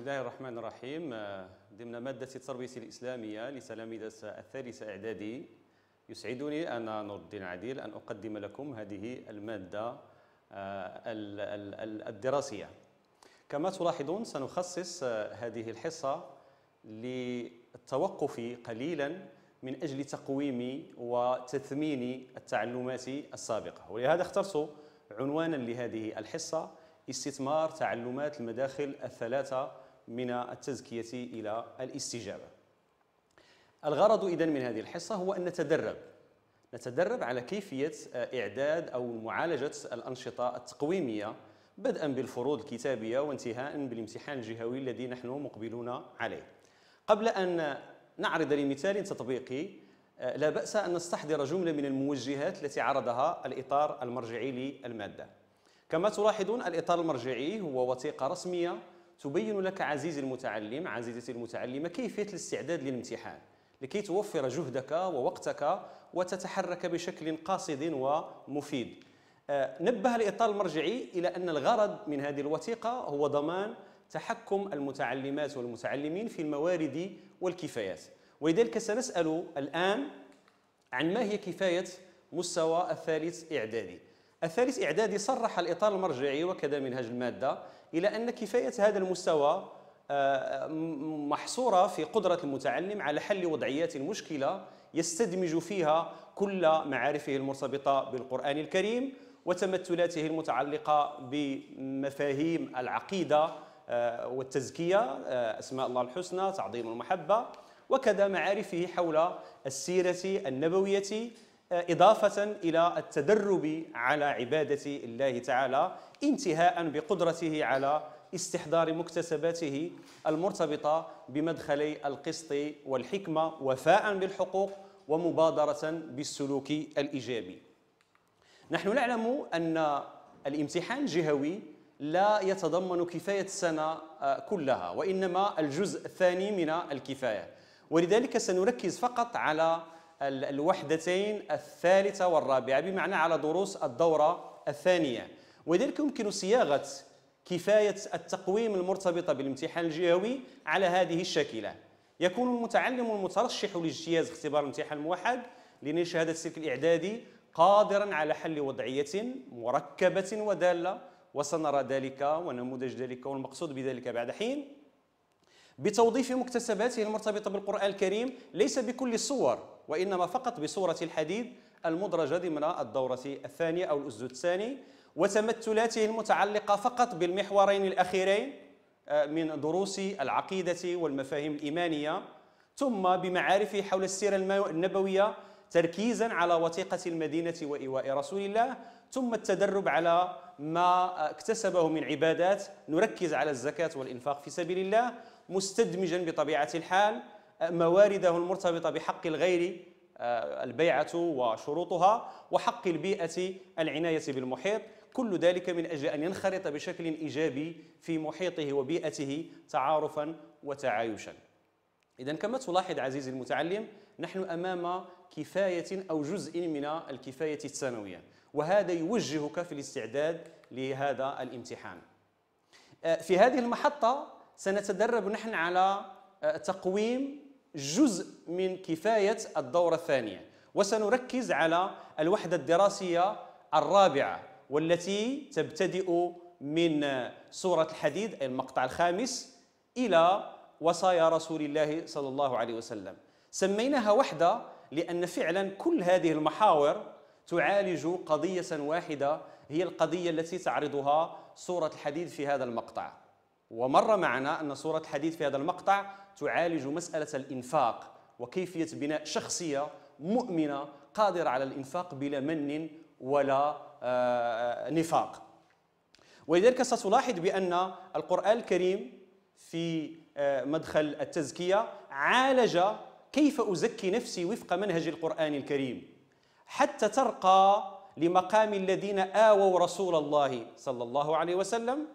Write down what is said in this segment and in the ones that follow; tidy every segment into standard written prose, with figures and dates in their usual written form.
الله الرحمن الرحيم. ضمن مادة التربية الإسلامية لتلاميذ الثالثة إعدادي، يسعدني أنا نور الدين عديل أن أقدم لكم هذه المادة الدراسية. كما تلاحظون سنخصص هذه الحصة للتوقف قليلا من أجل تقويم وتثمين التعلمات السابقة، ولهذا اخترت عنوانا لهذه الحصة: استثمار تعلمات المداخل الثلاثة من التزكية إلى الاستجابة. الغرض إذن من هذه الحصة هو أن نتدرب على كيفية إعداد أو معالجة الأنشطة التقويمية، بدءا بالفروض الكتابية وانتهاء بالامتحان الجهوي الذي نحن مقبلون عليه. قبل أن نعرض لمثال تطبيقي، لا بأس أن نستحضر جملة من الموجهات التي عرضها الإطار المرجعي للمادة. كما تلاحظون، الإطار المرجعي هو وثيقة رسمية تبين لك عزيزي المتعلم، عزيزتي المتعلمة، كيفية الاستعداد للامتحان لكي توفر جهدك ووقتك وتتحرك بشكل قاصد ومفيد. نبه الإطار المرجعي إلى أن الغرض من هذه الوثيقة هو ضمان تحكم المتعلمات والمتعلمين في الموارد والكفايات، ولذلك سنسأل الآن عن ما هي كفاية مستوى الثالث إعدادي. الثالث إعدادي صرح الإطار المرجعي وكذا منهج المادة إلى أن كفاية هذا المستوى محصورة في قدرة المتعلم على حل وضعيات المشكلة يستدمج فيها كل معارفه المرتبطة بالقرآن الكريم وتمثلاته المتعلقة بمفاهيم العقيدة والتزكية، أسماء الله الحسنى، تعظيم المحبة، وكذا معارفه حول السيرة النبوية، إضافة إلى التدرب على عبادة الله تعالى، انتهاء بقدرته على استحضار مكتسباته المرتبطة بمدخلي القسط والحكمة، وفاء بالحقوق ومبادرة بالسلوك الإيجابي. نحن نعلم أن الامتحان الجهوي لا يتضمن كفاية السنة كلها، وإنما الجزء الثاني من الكفاية، ولذلك سنركز فقط على الوحدتين الثالثة والرابعة، بمعنى على دروس الدورة الثانية. ولذلك يمكن صياغة كفاية التقويم المرتبطة بالامتحان الجهوي على هذه الشاكلة: يكون المتعلم المترشح لاجتياز اختبار الامتحان الموحد لنيل شهادة السلك الإعدادي قادرا على حل وضعية مركبة ودالة، وسنرى ذلك ونموذج ذلك والمقصود بذلك بعد حين، بتوظيف مكتسباته المرتبطة بالقرآن الكريم ليس بكل الصور، وإنما فقط بصورة الحديد المدرجة ضمن الدورة الثانية أو الأسد الثاني، وتمثلاته المتعلقة فقط بالمحورين الأخيرين من دروس العقيدة والمفاهيم الإيمانية، ثم بمعارفه حول السيرة النبوية تركيزا على وثيقة المدينة وإيواء رسول الله، ثم التدرب على ما اكتسبه من عبادات، نركز على الزكاة والإنفاق في سبيل الله، مستدمجا بطبيعة الحال موارده المرتبطة بحق الغير، البيعة وشروطها، وحق البيئة، العناية بالمحيط، كل ذلك من أجل أن ينخرط بشكل إيجابي في محيطه وبيئته تعارفا وتعايشا. إذن كما تلاحظ عزيزي المتعلم، نحن أمام كفاية أو جزء من الكفاية الثانوية، وهذا يوجهك في الاستعداد لهذا الامتحان. في هذه المحطة سنتدرب نحن على تقويم جزء من كفاية الدورة الثانية، وسنركز على الوحدة الدراسية الرابعة، والتي تبتدئ من سورة الحديد أي المقطع الخامس إلى وصايا رسول الله صلى الله عليه وسلم. سميناها وحدة لأن فعلا كل هذه المحاور تعالج قضية واحدة، هي القضية التي تعرضها سورة الحديد في هذا المقطع. ومر معنا أن سورة الحديد في هذا المقطع تعالج مسألة الإنفاق وكيفية بناء شخصية مؤمنة قادرة على الإنفاق بلا من ولا نفاق. ولذلك ستلاحظ بأن القرآن الكريم في مدخل التزكية عالج كيف أزكي نفسي وفق منهج القرآن الكريم حتى ترقى لمقام الذين آووا رسول الله صلى الله عليه وسلم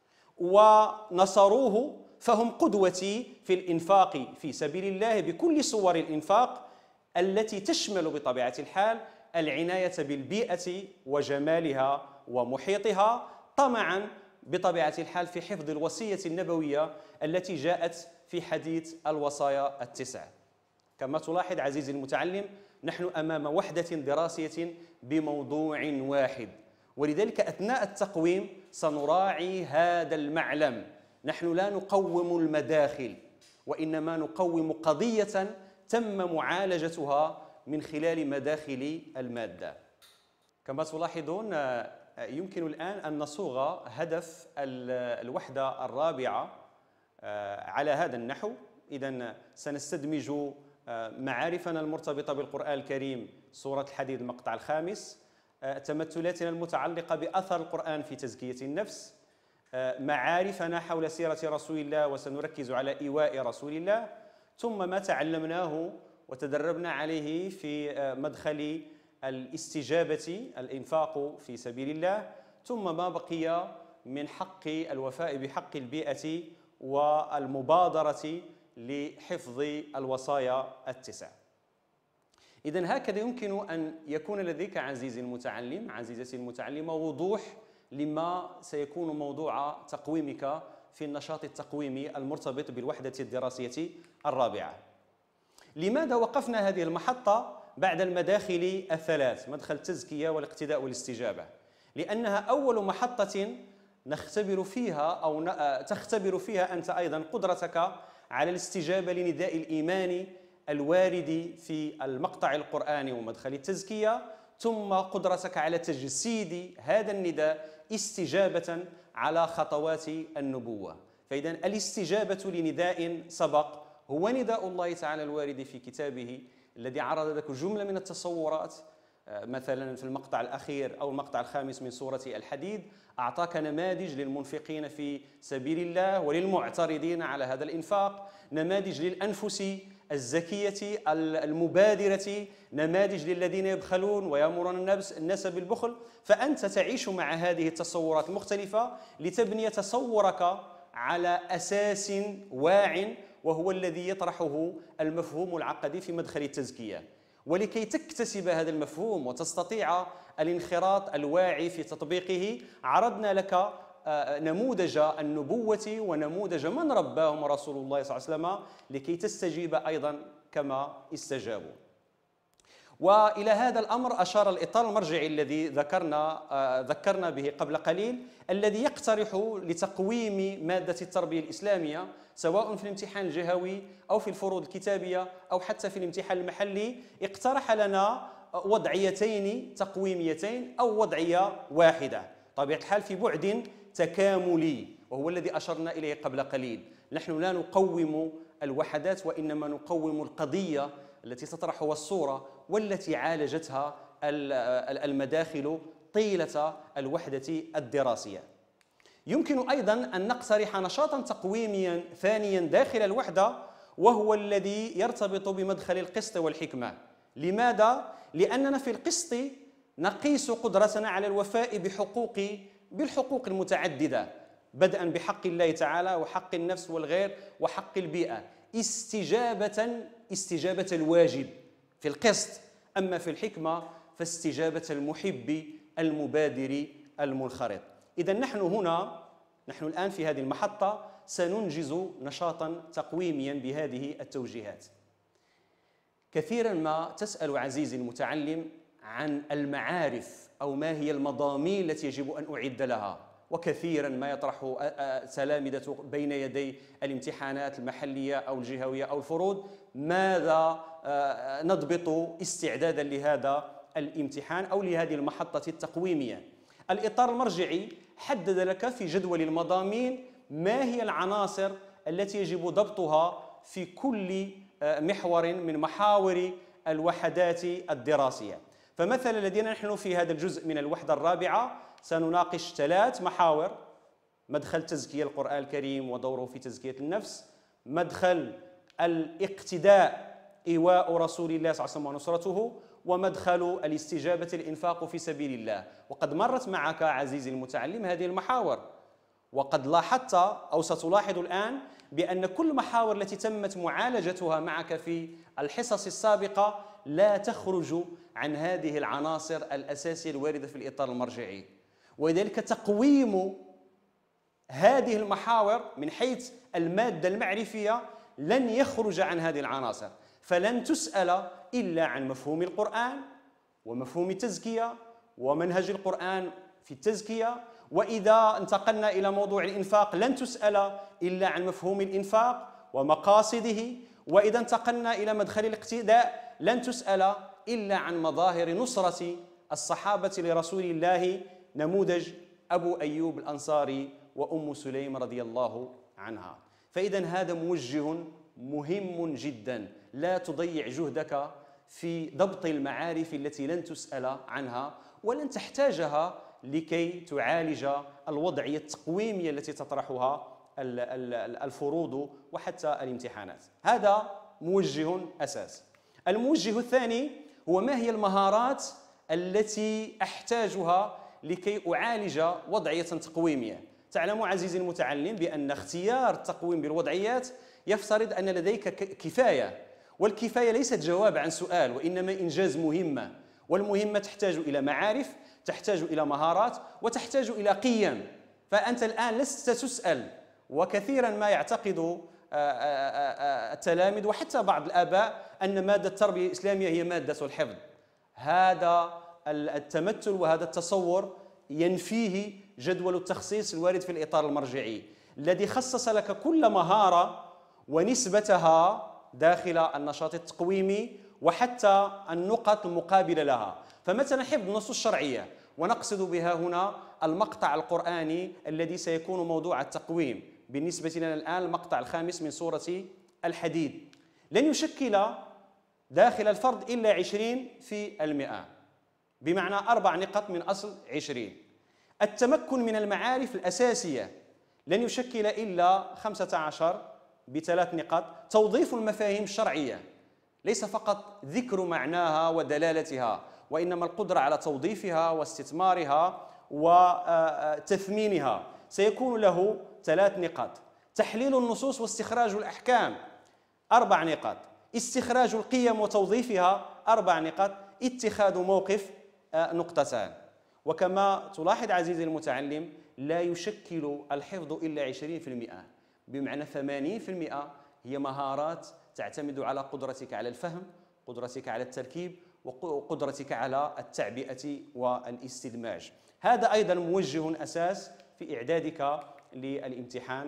ونصروه، فهم قدوتي في الإنفاق في سبيل الله بكل صور الإنفاق التي تشمل بطبيعة الحال العناية بالبيئة وجمالها ومحيطها، طمعا بطبيعة الحال في حفظ الوصية النبوية التي جاءت في حديث الوصايا التسع. كما تلاحظ عزيزي المتعلم، نحن أمام وحدة دراسية بموضوع واحد، ولذلك أثناء التقويم سنراعي هذا المعلم. نحن لا نقوم المداخل، وإنما نقوم قضية تم معالجتها من خلال مداخل المادة. كما تلاحظون يمكن الآن أن نصوغ هدف الوحدة الرابعة على هذا النحو. إذن سنستدمج معارفنا المرتبطة بالقرآن الكريم، سورة الحديد المقطع الخامس، تمثلاتنا المتعلقة بأثر القرآن في تزكية النفس، معارفنا حول سيرة رسول الله وسنركز على إيواء رسول الله، ثم ما تعلمناه وتدربنا عليه في مدخل الاستجابة الإنفاق في سبيل الله، ثم ما بقي من حق الوفاء بحق البيئة والمبادرة لحفظ الوصايا التسع. إذن هكذا يمكن أن يكون لديك عزيزي المتعلم، عزيزتي المتعلمة، وضوح لما سيكون موضوع تقويمك في النشاط التقويمي المرتبط بالوحدة الدراسية الرابعة. لماذا وقفنا هذه المحطة بعد المداخل الثلاث، مدخل التزكية والاقتداء والاستجابة؟ لأنها أول محطة نختبر فيها أو تختبر فيها أنت أيضا قدرتك على الاستجابة لنداء الإيمان الوارد في المقطع القرآني ومدخل التزكية، ثم قدرتك على تجسيد هذا النداء استجابة على خطوات النبوة. فإذا الاستجابة لنداء سبق هو نداء الله تعالى الوارد في كتابه، الذي عرض لك جملة من التصورات. مثلا في المقطع الأخير أو المقطع الخامس من سورة الحديد أعطاك نماذج للمنفقين في سبيل الله وللمعترضين على هذا الإنفاق، نماذج للأنفس الزكية المبادرة، نماذج للذين يبخلون ويأمرون الناس بالبخل. فأنت تعيش مع هذه التصورات المختلفة لتبني تصورك على أساس واع، وهو الذي يطرحه المفهوم العقدي في مدخل التزكية. ولكي تكتسب هذا المفهوم وتستطيع الانخراط الواعي في تطبيقه، عرضنا لك نموذج النبوة ونموذج من رباهم رسول الله صلى الله عليه وسلم، لكي تستجيب أيضا كما استجابوا. وإلى هذا الأمر أشار الإطار المرجعي الذي ذكرنا به قبل قليل، الذي يقترح لتقويم مادة التربية الإسلامية سواء في الامتحان الجهوي أو في الفروض الكتابية أو حتى في الامتحان المحلي. اقترح لنا وضعيتين تقويميتين أو وضعية واحدة، طبيعة الحال في بعد تكاملي، وهو الذي أشرنا إليه قبل قليل. نحن لا نقوم الوحدات، وإنما نقوم القضية التي تطرحها الصورة والتي عالجتها المداخل طيلة الوحدة الدراسية. يمكن أيضا أن نقترح نشاطا تقويميا ثانيا داخل الوحدة، وهو الذي يرتبط بمدخل القسط والحكمة. لماذا؟ لأننا في القسط نقيس قدرتنا على الوفاء بالحقوق المتعددة، بدءا بحق الله تعالى وحق النفس والغير وحق البيئة، استجابة الواجب في القسط. أما في الحكمة فاستجابة المحب المبادر المنخرط. إذا نحن الآن في هذه المحطة سننجز نشاطا تقويميا بهذه التوجيهات. كثيرا ما تسأل عزيزي المتعلم عن المعارف أو ما هي المضامين التي يجب أن أعد لها، وكثيرا ما يطرح تلامذة بين يدي الامتحانات المحلية أو الجهوية أو الفروض ماذا نضبط استعدادا لهذا الامتحان أو لهذه المحطة التقويمية. الإطار المرجعي حدد لك في جدول المضامين ما هي العناصر التي يجب ضبطها في كل محور من محاور الوحدات الدراسية. فمثلا لدينا نحن في هذا الجزء من الوحدة الرابعة سنناقش 3 محاور: مدخل تزكية القرآن الكريم ودوره في تزكية النفس، مدخل الاقتداء إيواء رسول الله صلى الله عليه وسلم ونصرته، ومدخل الاستجابة الإنفاق في سبيل الله. وقد مرت معك عزيزي المتعلم هذه المحاور، وقد لاحظت أو ستلاحظ الآن بأن كل محاور التي تمت معالجتها معك في الحصص السابقة لا تخرج عن هذه العناصر الأساسية الواردة في الإطار المرجعي. ولذلك تقويم هذه المحاور من حيث المادة المعرفية لن يخرج عن هذه العناصر، فلن تسأل إلا عن مفهوم القرآن ومفهوم التزكية ومنهج القرآن في التزكية. وإذا انتقلنا إلى موضوع الإنفاق لن تسأل إلا عن مفهوم الإنفاق ومقاصده. وإذا انتقلنا إلى مدخل الاقتداء لن تسأل إلا عن مظاهر نصرة الصحابة لرسول الله، نموذج أبو أيوب الأنصاري وأم سليم رضي الله عنها. فإذا هذا موجه مهم جدا، لا تضيع جهدك في ضبط المعارف التي لن تسأل عنها ولن تحتاجها لكي تعالج الوضعية التقويمية التي تطرحها الفروض وحتى الامتحانات. هذا موجه أساس. الموجه الثاني هو ما هي المهارات التي أحتاجها لكي أعالج وضعية تقويمية. تعلم عزيزي المتعلم بأن اختيار التقويم بالوضعيات يفترض أن لديك كفاية، والكفاية ليست جواب عن سؤال وإنما إنجاز مهمة، والمهمة تحتاج إلى معارف، تحتاج إلى مهارات، وتحتاج إلى قيم. فأنت الآن لست تسأل، وكثيرا ما يعتقد التلاميذ وحتى بعض الآباء أن مادة التربية الإسلامية هي مادة الحفظ. هذا التمثل وهذا التصور ينفيه جدول التخصيص الوارد في الإطار المرجعي الذي خصص لك كل مهارة ونسبتها داخل النشاط التقويمي وحتى النقط المقابلة لها. فمثلا حفظ النصوص الشرعية، ونقصد بها هنا المقطع القرآني الذي سيكون موضوع التقويم بالنسبة لنا الآن، المقطع الخامس من سورة الحديد، لن يشكل داخل الفرد إلا 20%، بمعنى 4 نقط من أصل 20. التمكن من المعارف الأساسية لن يشكل إلا 15 ب3 نقاط. توظيف المفاهيم الشرعية ليس فقط ذكر معناها ودلالتها، وإنما القدرة على توظيفها واستثمارها وتثمينها سيكون له 3 نقاط. تحليل النصوص واستخراج الأحكام 4 نقاط. استخراج القيم وتوظيفها 4 نقاط. اتخاذ موقف 2 نقطة. وكما تلاحظ عزيزي المتعلم لا يشكل الحفظ إلا 20%، بمعنى 80% هي مهارات تعتمد على قدرتك على الفهم، قدرتك على التركيب، وقدرتك على التعبئة والاستدماج. هذا أيضا موجه أساس في إعدادك للامتحان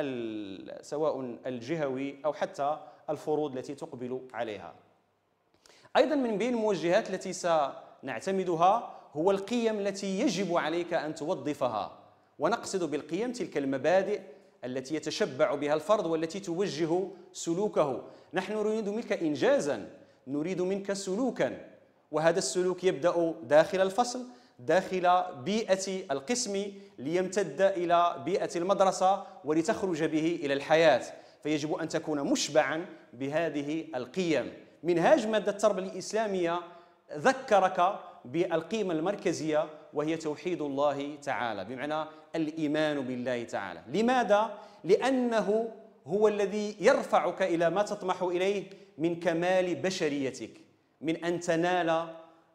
سواء الجهوي أو حتى الفروض التي تقبل عليها. أيضا من بين الموجهات التي سنعتمدها هو القيم التي يجب عليك أن توظفها، ونقصد بالقيم تلك المبادئ التي يتشبع بها الفرد والتي توجه سلوكه. نحن نريد منك إنجازا، نريد منك سلوكا، وهذا السلوك يبدأ داخل الفصل، داخل بيئة القسم، ليمتد إلى بيئة المدرسة ولتخرج به إلى الحياة. فيجب أن تكون مشبعا بهذه القيم. منهاج مادة التربية الإسلامية ذكرك بالقيمة المركزية وهي توحيد الله تعالى، بمعنى الإيمان بالله تعالى. لماذا؟ لأنه هو الذي يرفعك إلى ما تطمح إليه من كمال بشريتك، من أن تنال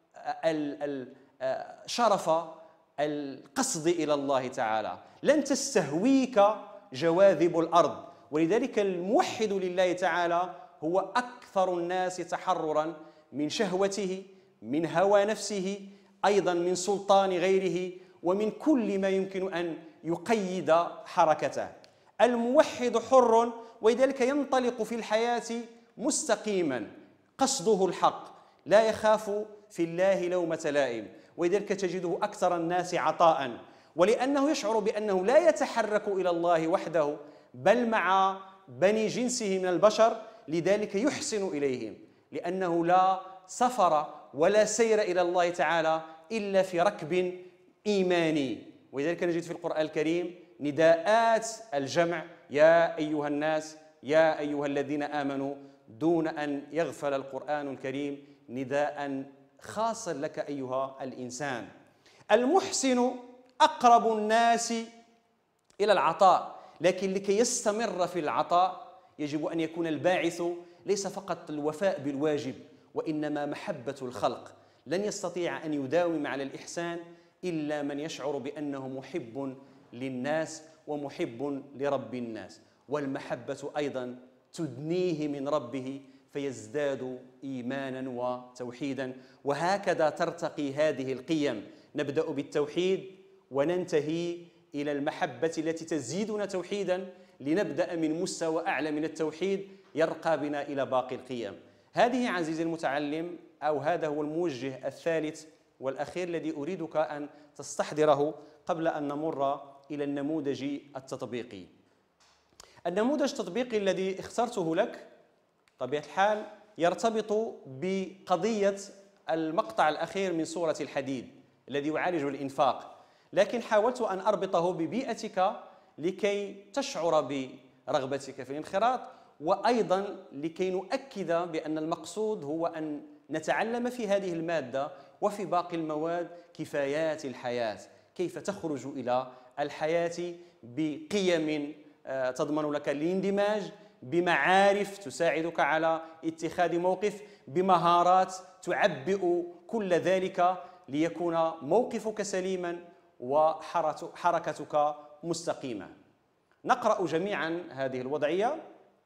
شرف القصد إلى الله تعالى. لن تستهويك جواذب الأرض، ولذلك الموحد لله تعالى هو أكثر الناس تحرراً من شهوته، من هوى نفسه، أيضاً من سلطان غيره، ومن كل ما يمكن أن يقيد حركته. الموحد حر، ولذلك ينطلق في الحياة مستقيماً، قصده الحق، لا يخاف في الله لومة لائم، ولذلك تجده أكثر الناس عطاءً، ولأنه يشعر بأنه لا يتحرك إلى الله وحده بل مع بني جنسه من البشر، لذلك يحسن إليهم، لأنه لا سفر ولا سير إلى الله تعالى إلا في ركب إيماني. ولذلك نجد في القرآن الكريم نداءات الجمع: يا أيها الناس، يا أيها الذين آمنوا، دون أن يغفل القرآن الكريم نداء خاصا لك أيها الإنسان. المحسن أقرب الناس إلى العطاء، لكن لكي يستمر في العطاء يجب أن يكون الباعث ليس فقط الوفاء بالواجب وإنما محبة الخلق. لن يستطيع أن يداوم على الإحسان إلا من يشعر بأنه محب للناس ومحب لرب الناس، والمحبة أيضا تدنيه من ربه فيزداد إيمانا وتوحيدا. وهكذا ترتقي هذه القيم، نبدأ بالتوحيد وننتهي إلى المحبة التي تزيدنا توحيدا، لنبدأ من مستوى أعلى من التوحيد يرقى بنا إلى باقي القيم. هذه عزيزي المتعلم، أو هذا هو الموجه الثالث والأخير الذي أريدك أن تستحضره قبل أن نمر إلى النموذج التطبيقي. النموذج التطبيقي الذي اخترته لك بطبيعة الحال يرتبط بقضية المقطع الأخير من سورة الحديد الذي يعالج الإنفاق، لكن حاولت أن أربطه ببيئتك لكي تشعر برغبتك في الانخراط، وأيضا لكي نؤكد بأن المقصود هو أن نتعلم في هذه المادة وفي باقي المواد كفايات الحياة، كيف تخرج إلى الحياة بقيم تضمن لك الاندماج، بمعارف تساعدك على اتخاذ موقف، بمهارات تعبئ كل ذلك ليكون موقفك سليما وحركتك مستقيمة. نقرأ جميعا هذه الوضعية.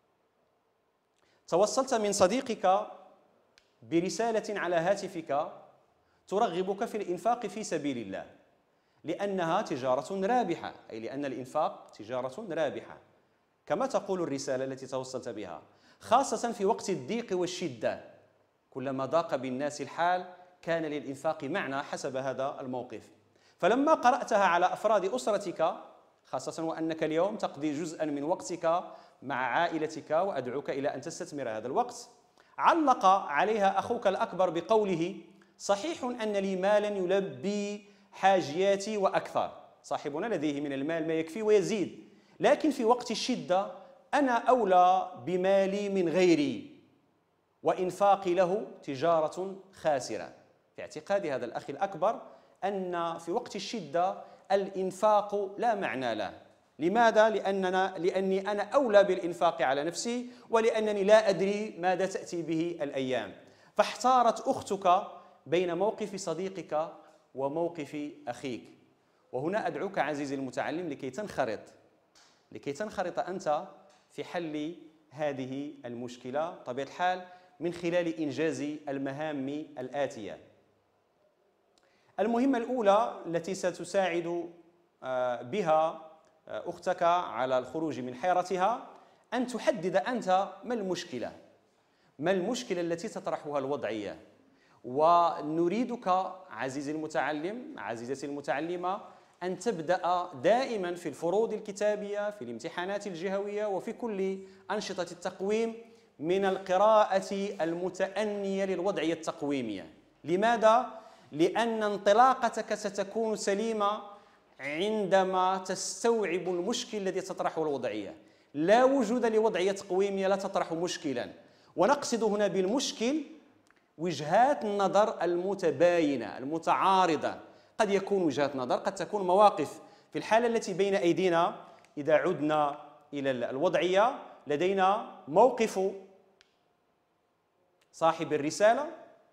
توصلت من صديقك برسالة على هاتفك ترغبك في الإنفاق في سبيل الله لأنها تجارة رابحة، أي لأن الإنفاق تجارة رابحة كما تقول الرسالة التي توصلت بها، خاصة في وقت الضيق والشدة. كلما ضاق بالناس الحال كان للإنفاق معنى حسب هذا الموقف. فلما قرأتها على أفراد أسرتك، خاصة وأنك اليوم تقضي جزءا من وقتك مع عائلتك، وأدعوك إلى أن تستثمر هذا الوقت، علق عليها أخوك الأكبر بقوله: صحيح أن لي مالا يلبي حاجياتي وأكثر، صاحبنا لديه من المال ما يكفي ويزيد، لكن في وقت الشدة أنا أولى بمالي من غيري، وإنفاقي له تجارة خاسرة. في اعتقاد هذا الأخ الأكبر أن في وقت الشدة الإنفاق لا معنى له. لماذا؟ لأني أنا أولى بالإنفاق على نفسي، ولأنني لا أدري ماذا تأتي به الأيام. فاحتارت أختك بين موقف صديقك وموقف أخيك. وهنا أدعوك عزيزي المتعلم لكي تنخرط أنت في حل هذه المشكلة بطبيعة الحال من خلال إنجاز المهام الآتية. المهمة الأولى التي ستساعد بها أختك على الخروج من حيرتها أن تحدد أنت ما المشكلة التي تطرحها الوضعية. ونريدك عزيزي المتعلم، عزيزتي المتعلمة، أن تبدأ دائما في الفروض الكتابية، في الامتحانات الجهوية، وفي كل أنشطة التقويم من القراءة المتأنية للوضعية التقويمية. لماذا؟ لأن انطلاقتك ستكون سليمة عندما تستوعب المشكل الذي تطرحه الوضعية. لا وجود لوضعية تقويمية لا تطرح مشكلا، ونقصد هنا بالمشكل وجهات النظر المتباينة المتعارضة. قد يكون وجهات نظر، قد تكون مواقف. في الحالة التي بين أيدينا إذا عدنا إلى الوضعية، لدينا موقف صاحب الرسالة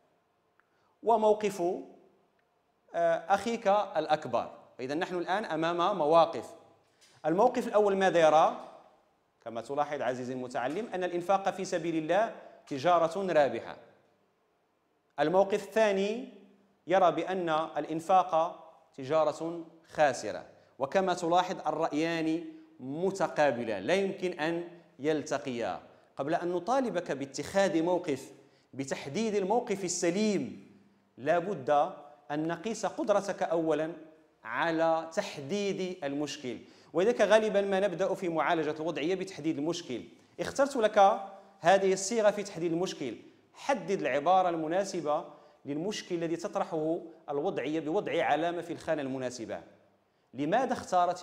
وموقف أخيك الأكبر. إذا نحن الآن أمام مواقف. الموقف الأول ماذا يرى؟ كما تلاحظ عزيزي المتعلم أن الإنفاق في سبيل الله تجارة رابحة. الموقف الثاني يرى بأن الإنفاق تجارة خاسرة. وكما تلاحظ الرأيان متقابلان لا يمكن أن يلتقيا. قبل أن نطالبك باتخاذ موقف، بتحديد الموقف السليم، لا بد أن نقيس قدرتك أولا على تحديد المشكل. وذلك غالبا ما نبدأ في معالجة الوضعية بتحديد المشكل. اخترت لك هذه الصيغة في تحديد المشكل. حدد العبارة المناسبة للمشكل الذي تطرحه الوضعية بوضع علامة في الخانة المناسبة. لماذا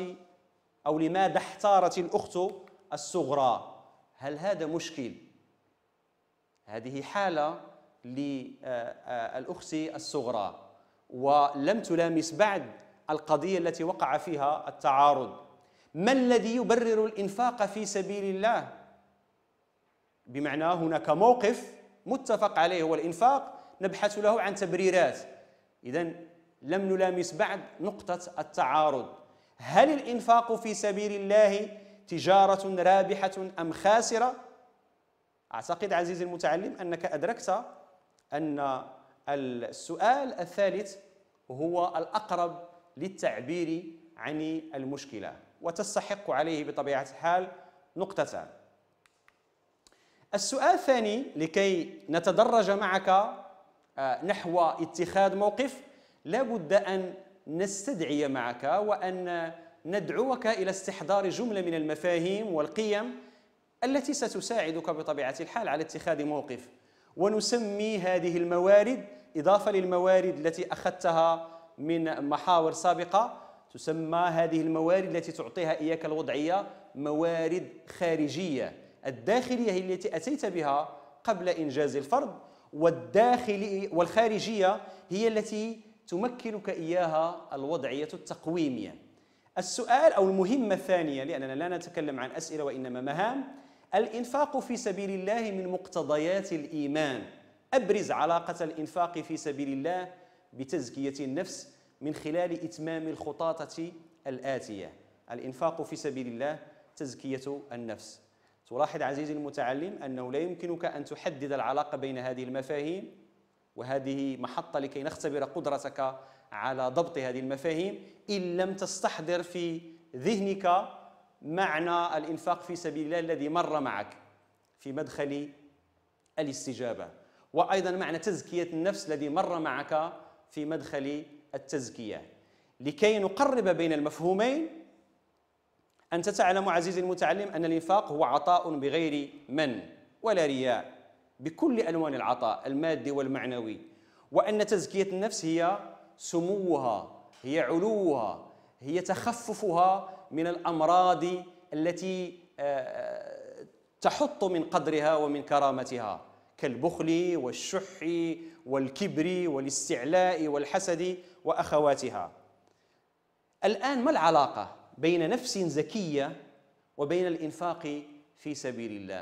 احتارت الأخت الصغرى؟ هل هذا مشكل؟ هذه حالة للأخت الصغرى ولم تلامس بعد القضية التي وقع فيها التعارض. ما الذي يبرر الإنفاق في سبيل الله؟ بمعنى هناك موقف متفق عليه هو الإنفاق، نبحث له عن تبريرات. إذن لم نلامس بعد نقطة التعارض. هل الإنفاق في سبيل الله تجارة رابحة أم خاسرة؟ أعتقد عزيزي المتعلم أنك أدركت أن السؤال الثالث هو الأقرب للتعبير عن المشكلة وتستحق عليه بطبيعة الحال نقطتان. السؤال الثاني لكي نتدرج معك نحو اتخاذ موقف، لا بد أن نستدعي معك وأن ندعوك إلى استحضار جملة من المفاهيم والقيم التي ستساعدك بطبيعة الحال على اتخاذ موقف، ونسمي هذه الموارد إضافة للموارد التي أخذتها من محاور سابقة، تسمى هذه الموارد التي تعطيها إياك الوضعية موارد خارجية. الداخلية هي التي أتيت بها قبل إنجاز الفرض، والخارجية هي التي تمكنك إياها الوضعية التقويمية. السؤال أو المهمة الثانية، لأننا لا نتكلم عن أسئلة وإنما مهام، الإنفاق في سبيل الله من مقتضيات الإيمان. أبرز علاقة الإنفاق في سبيل الله بتزكية النفس من خلال إتمام الخطاطة الآتية. الإنفاق في سبيل الله تزكية النفس. تلاحظ عزيزي المتعلم أنه لا يمكنك أن تحدد العلاقة بين هذه المفاهيم، وهذه محطة لكي نختبر قدرتك على ضبط هذه المفاهيم، إن لم تستحضر في ذهنك معنى الإنفاق في سبيل الله الذي مر معك في مدخل الاستجابة، وأيضا معنى تزكية النفس الذي مر معك في مدخل التزكية. لكي نقرب بين المفهومين، أنت تعلم عزيزي المتعلم أن الإنفاق هو عطاء بغير من ولا رياء، بكل ألوان العطاء المادي والمعنوي، وأن تزكية النفس هي سموها، هي علوها، هي تخففها من الأمراض التي تحط من قدرها ومن كرامتها، كالبخل والشح والكبر والاستعلاء والحسد وأخواتها. الآن ما العلاقة بين نفس زكية وبين الإنفاق في سبيل الله؟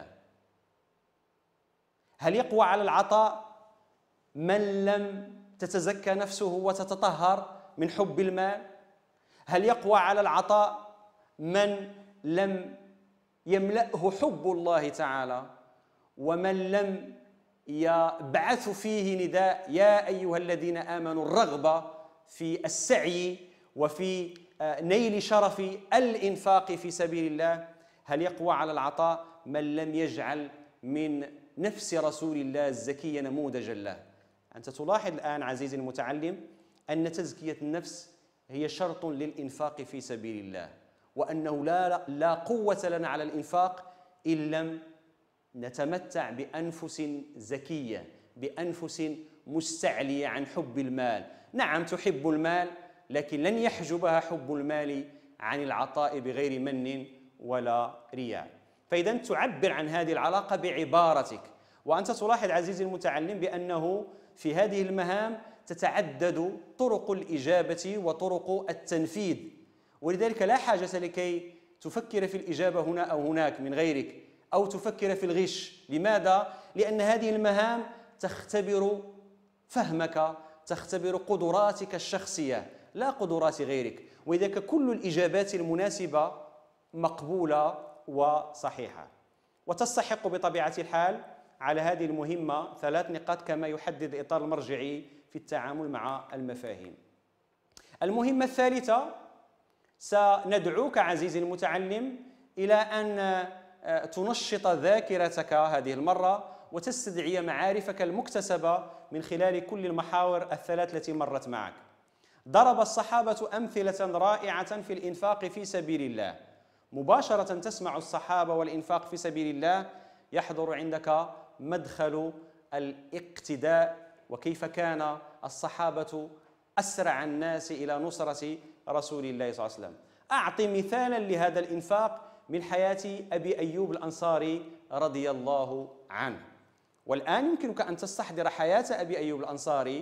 هل يقوى على العطاء من لم تتزكى نفسه وتتطهر من حب المال؟ هل يقوى على العطاء من لم يملأه حب الله تعالى، ومن لم يبعث فيه نداء يا أيها الذين آمنوا الرغبة في السعي وفي نيل شرف الإنفاق في سبيل الله؟ هل يقوى على العطاء من لم يجعل من نفس رسول الله الزكية نموذجا له؟ أنت تلاحظ الآن عزيزي المتعلم أن تزكية النفس هي شرط للإنفاق في سبيل الله، وأنه لا قوة لنا على الإنفاق إن لم نتمتع بأنفس زكية، بأنفس مستعلية عن حب المال. نعم تحب المال، لكن لن يحجبها حب المال عن العطاء بغير من ولا رياء. فإذا تعبر عن هذه العلاقة بعبارتك، وأنت تلاحظ عزيزي المتعلم بأنه في هذه المهام تتعدد طرق الإجابة وطرق التنفيذ، ولذلك لا حاجة لكي تفكر في الإجابة هنا أو هناك من غيرك، أو تفكر في الغش. لماذا؟ لأن هذه المهام تختبر فهمك، تختبر قدراتك الشخصية لا قدرات غيرك، ولذلك كل الإجابات المناسبة مقبولة وصحيحة. وتستحق بطبيعة الحال على هذه المهمة 3 نقاط كما يحدد الإطار المرجعي في التعامل مع المفاهيم. المهمة الثالثة، سندعوك عزيزي المتعلم إلى أن تنشط ذاكرتك هذه المرة وتستدعي معارفك المكتسبة من خلال كل المحاور 3 التي مرت معك. ضرب الصحابة أمثلة رائعة في الإنفاق في سبيل الله. مباشرة تسمع الصحابة والإنفاق في سبيل الله، يحضر عندك مدخل الاقتداء، وكيف كان الصحابة أسرع الناس إلى نصرة رسول الله صلى الله عليه وسلم. أعطي مثالا لهذا الإنفاق من حياة أبي أيوب الأنصاري رضي الله عنه. والآن يمكنك أن تستحضر حياة أبي أيوب الأنصاري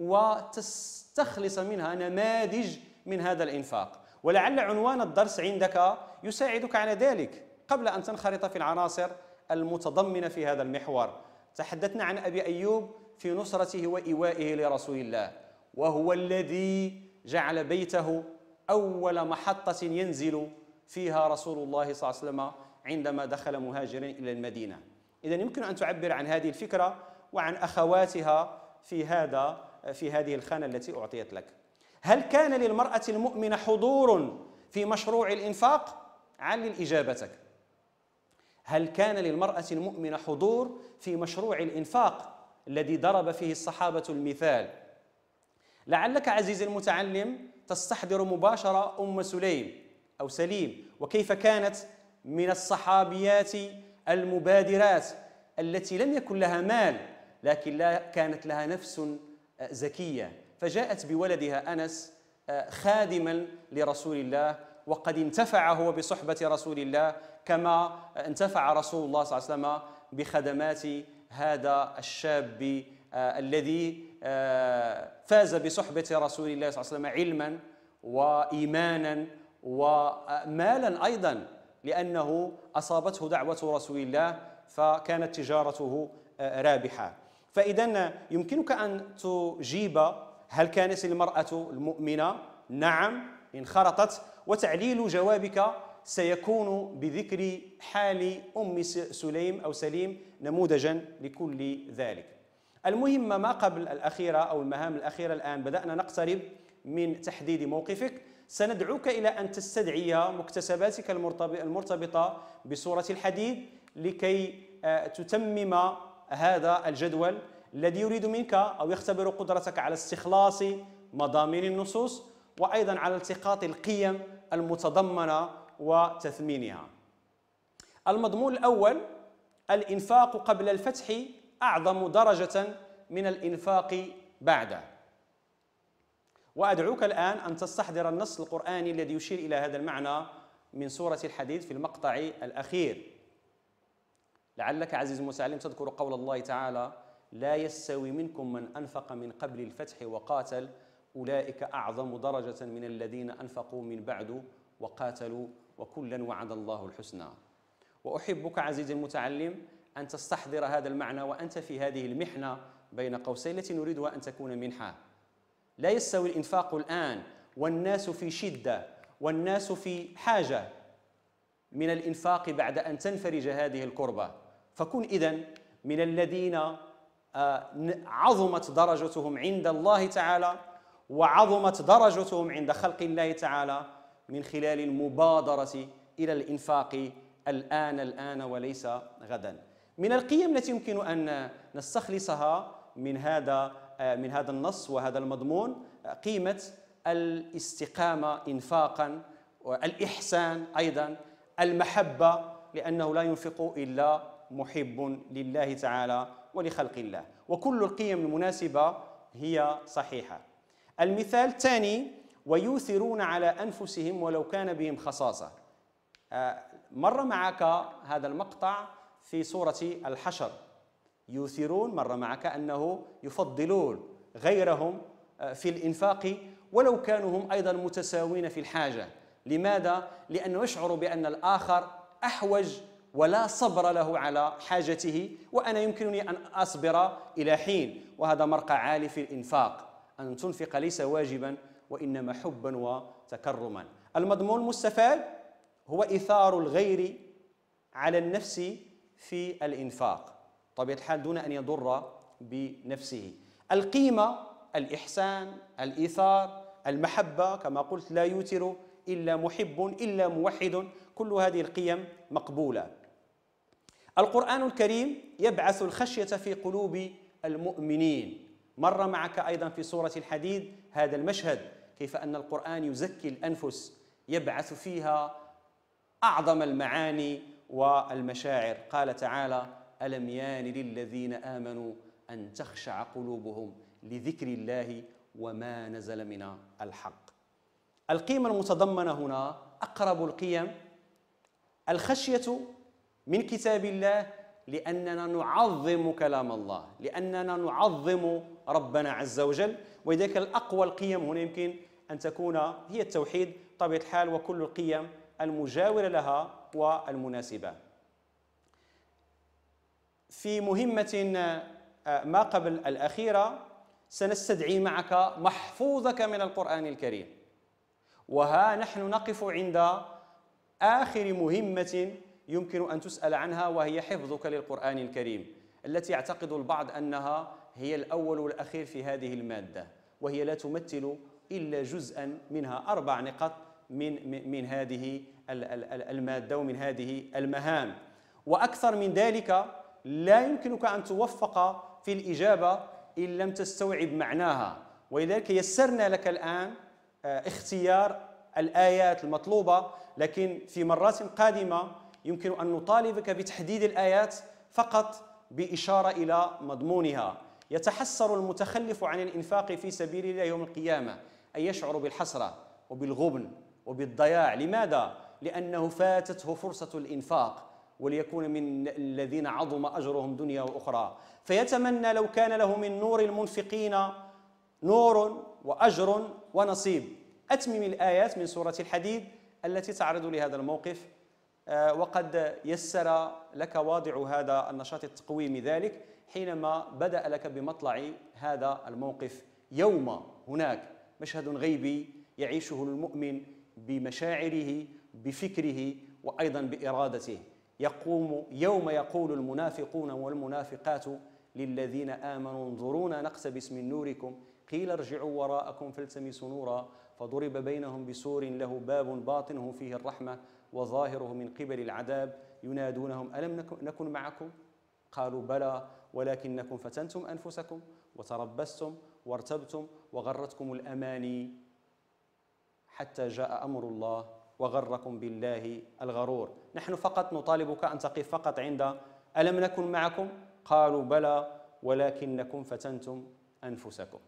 وتستخلص منها نماذج من هذا الإنفاق، ولعل عنوان الدرس عندك يساعدك على ذلك قبل أن تنخرط في العناصر المتضمنة في هذا المحور. تحدثنا عن أبي أيوب في نصرته وإيوائه لرسول الله، وهو الذي جعل بيته أول محطة ينزل فيها رسول الله صلى الله عليه وسلم عندما دخل مهاجرا إلى المدينة. إذن يمكن أن تعبر عن هذه الفكرة وعن أخواتها في هذه الخانة التي أعطيت لك. هل كان للمرأة المؤمنة حضور في مشروع الإنفاق؟ علل إجابتك. هل كان للمرأة المؤمنة حضور في مشروع الإنفاق الذي ضرب فيه الصحابة المثال؟ لعلك عزيزي المتعلم تستحضر مباشرة أم سليم أو سليم، وكيف كانت من الصحابيات المبادرات التي لم يكن لها مال لكن كانت لها نفس زكية، فجاءت بولدها أنس خادما لرسول الله، وقد انتفع هو بصحبة رسول الله كما انتفع رسول الله صلى الله عليه وسلم بخدمات هذا الشاب الذي فاز بصحبة رسول الله صلى الله عليه وسلم علما وإيمانا ومالا أيضا، لأنه أصابته دعوة رسول الله فكانت تجارته رابحة. فإذا يمكنك أن تجيب هل كانت المرأة المؤمنة؟ نعم انخرطت، وتعليل جوابك سيكون بذكر حال أم سليم أو سليم نموذجا لكل ذلك. المهم ما قبل الأخيرة أو المهام الأخيرة، الآن بدأنا نقترب من تحديد موقفك. سندعوك إلى أن تستدعي مكتسباتك المرتبطة بسورة الحديد لكي تتمم هذا الجدول الذي يريد منك أو يختبر قدرتك على استخلاص مضامين النصوص وأيضا على التقاط القيم المتضمنة وتثمينها. المضمون الأول: الإنفاق قبل الفتح أعظم درجة من الإنفاق بعده. وأدعوك الآن أن تستحضر النص القرآني الذي يشير إلى هذا المعنى من سورة الحديد في المقطع الأخير. لعلك عزيزي المتعلم تذكر قول الله تعالى: لا يستوي منكم من أنفق من قبل الفتح وقاتل أولئك أعظم درجة من الذين أنفقوا من بعد وقاتلوا وكلا وعد الله الحسنى. وأحبك عزيزي المتعلم أن تستحضر هذا المعنى وأنت في هذه المحنة بين قوسين التي نريدها أن تكون منحة. لا يستوي الإنفاق الآن والناس في شدة والناس في حاجة من الإنفاق بعد أن تنفرج هذه الكربة، فكن إذن من الذين عظمت درجتهم عند الله تعالى وعظمت درجتهم عند خلق الله تعالى من خلال المبادرة إلى الإنفاق الآن وليس غدا. من القيم التي يمكن أن نستخلصها من هذا النص وهذا المضمون قيمة الاستقامة إنفاقا، والإحسان أيضا، المحبة، لأنه لا ينفق إلا محب لله تعالى ولخلق الله، وكل القيم المناسبة هي صحيحة. المثال الثاني: ويؤثرون على أنفسهم ولو كان بهم خصاصة. مر معك هذا المقطع في سورة الحشر. يؤثرون مر معك أنه يفضلون غيرهم في الإنفاق ولو كانوا هم أيضا متساوين في الحاجة. لماذا؟ لأنه يشعر بأن الآخر أحوج ولا صبر له على حاجته، وأنا يمكنني أن أصبر إلى حين. وهذا مرقى عالي في الإنفاق، أن تنفق ليس واجبا وإنما حبا وتكرما. المضمون المستفاد هو إيثار الغير على النفس في الإنفاق، طبيعة الحال دون أن يضر بنفسه. القيمة: الإحسان، الإيثار، المحبة، كما قلت لا يوتر إلا محب إلا موحد، كل هذه القيم مقبولة. القرآن الكريم يبعث الخشية في قلوب المؤمنين. مر معك أيضا في سورة الحديد هذا المشهد، كيف أن القرآن يزكي الأنفس، يبعث فيها أعظم المعاني والمشاعر. قال تعالى: ألم يان للذين آمنوا أن تخشع قلوبهم لذكر الله وما نزل من الحق. القيمة المتضمنة هنا أقرب القيم: الخشية من كتاب الله، لأننا نعظم كلام الله، لأننا نعظم ربنا عز وجل. ولذلك الأقوى القيم هنا يمكن أن تكون هي التوحيد طبيعة الحال، وكل القيم المجاورة لها والمناسبة. في مهمة ما قبل الأخيرة سنستدعي معك محفوظك من القرآن الكريم، وها نحن نقف عند آخر مهمة يمكن أن تسأل عنها، وهي حفظك للقرآن الكريم، التي يعتقد البعض أنها هي الأول والأخير في هذه المادة، وهي لا تمثل إلا جزءا منها 4 نقاط من هذه المادة ومن هذه المهام. وأكثر من ذلك لا يمكنك أن توفق في الإجابة إن لم تستوعب معناها، ولذلك يسرنا لك الآن اختيار الآيات المطلوبة، لكن في مرات قادمة يمكن أن نطالبك بتحديد الآيات فقط بإشارة إلى مضمونها. يتحسر المتخلف عن الإنفاق في سبيل الله يوم القيامة أن يشعر بالحسرة وبالغبن وبالضياع. لماذا؟ لأنه فاتته فرصة الإنفاق وليكون من الذين عظم أجرهم دنيا وأخرى، فيتمنى لو كان له من نور المنفقين نور وأجر ونصيب. أتمم الآيات من سورة الحديد التي تعرض لهذا الموقف، وقد يسر لك واضع هذا النشاط التقويمي ذلك حينما بدأ لك بمطلع هذا الموقف. يوم هناك مشهد غيبي يعيشه المؤمن بمشاعره بفكره وأيضا بإرادته. يوم يقول المنافقون والمنافقات للذين آمنوا انظرونا نقتبس من نوركم قيل ارجعوا وراءكم فالتمسوا نورا فضرب بينهم بسور له باب باطنه فيه الرحمة وظاهره من قبل العذاب ينادونهم ألم نكن معكم قالوا بلى ولكنكم فتنتم أنفسكم وتربستم وارتبتم وغرتكم الأماني حتى جاء أمر الله وغركم بالله الغرور. نحن فقط نطالبك أن تقف فقط عند ألم نكن معكم قالوا بلى ولكنكم فتنتم أنفسكم.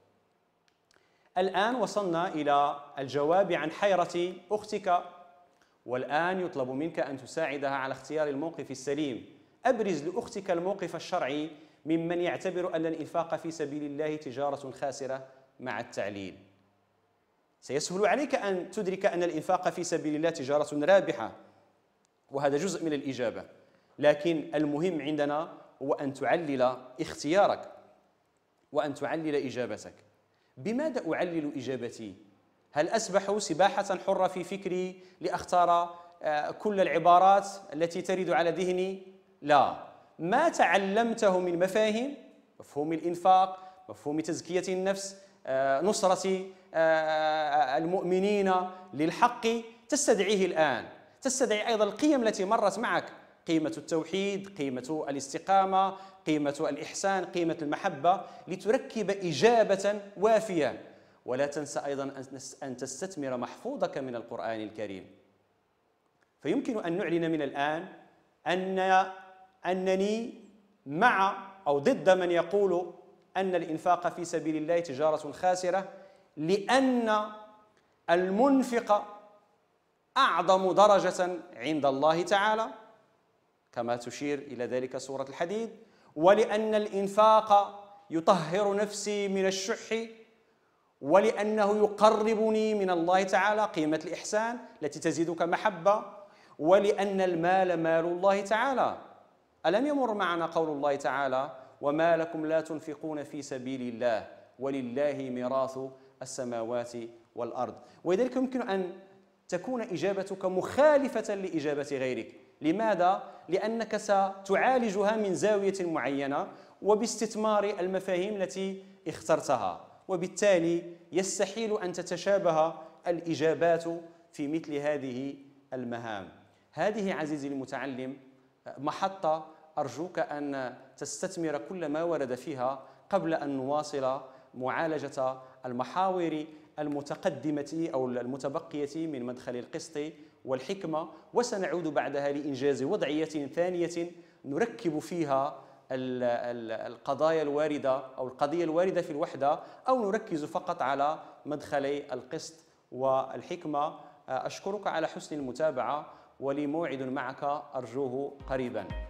الآن وصلنا إلى الجواب عن حيرة أختك، والآن يطلب منك أن تساعدها على اختيار الموقف السليم. أبرز لأختك الموقف الشرعي ممن يعتبر أن الإنفاق في سبيل الله تجارة خاسرة مع التعليل. سيسهل عليك أن تدرك أن الإنفاق في سبيل الله تجارة رابحة، وهذا جزء من الإجابة، لكن المهم عندنا هو أن تعلل اختيارك وأن تعلل إجابتك. بماذا أعلل إجابتي؟ هل أسبح سباحة حرة في فكري لأختار كل العبارات التي ترد على ذهني؟ لا، ما تعلمته من مفاهيم، مفهوم الإنفاق، مفهوم تزكية النفس، نصرة المؤمنين للحق، تستدعيه الآن. تستدعي أيضا القيم التي مرت معك، قيمة التوحيد، قيمة الاستقامة، قيمة الإحسان، قيمة المحبة، لتركب إجابة وافية. ولا تنسى أيضا أن تستثمر محفوظك من القرآن الكريم. فيمكن أن نعلن من الآن أنني مع أو ضد من يقول أن الإنفاق في سبيل الله تجارة خاسرة، لأن المنفق أعظم درجة عند الله تعالى كما تشير إلى ذلك سورة الحديد، ولأن الإنفاق يطهر نفسي من الشح، ولأنه يقربني من الله تعالى، قيمة الإحسان التي تزيدك محبة، ولأن المال مال الله تعالى. ألم يمر معنا قول الله تعالى وما لكم لا تنفقون في سبيل الله ولله ميراث السماوات والأرض. ولذلك يمكن أن تكون إجابتك مخالفة لإجابة غيرك. لماذا؟ لأنك ستعالجها من زاوية معينة وباستثمار المفاهيم التي اخترتها، وبالتالي يستحيل أن تتشابه الإجابات في مثل هذه المهام. هذه عزيزي المتعلم محطة أرجوك أن تستثمر كل ما ورد فيها قبل أن نواصل معالجة المحاور المتقدمة أو المتبقية من مدخل القسط والحكمة، وسنعود بعدها لإنجاز وضعية ثانية نركب فيها القضايا الواردة أو القضية الواردة في الوحدة، أو نركز فقط على مدخلي القسط والحكمة. أشكرك على حسن المتابعة، ولي موعد معك أرجوه قريباً.